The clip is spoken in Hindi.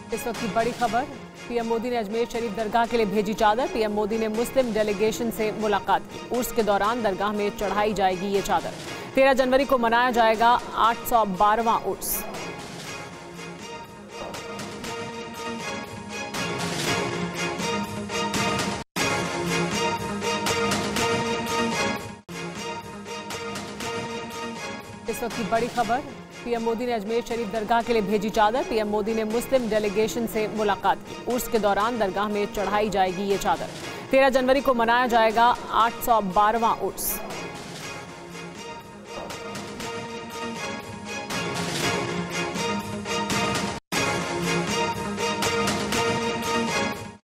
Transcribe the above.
इस वक्त की बड़ी खबर, पीएम मोदी ने अजमेर शरीफ दरगाह के लिए भेजी चादर। पीएम मोदी ने मुस्लिम डेलीगेशन से मुलाकात की। उर्स के दौरान दरगाह में चढ़ाई जाएगी ये चादर। 13 जनवरी को मनाया जाएगा 812वां उर्स। इस वक्त की बड़ी खबर, पीएम मोदी ने अजमेर शरीफ दरगाह के लिए भेजी चादर। पीएम मोदी ने मुस्लिम डेलीगेशन से मुलाकात की। उर्स के दौरान दरगाह में चढ़ाई जाएगी ये चादर। 13 जनवरी को मनाया जाएगा 812वां उर्स।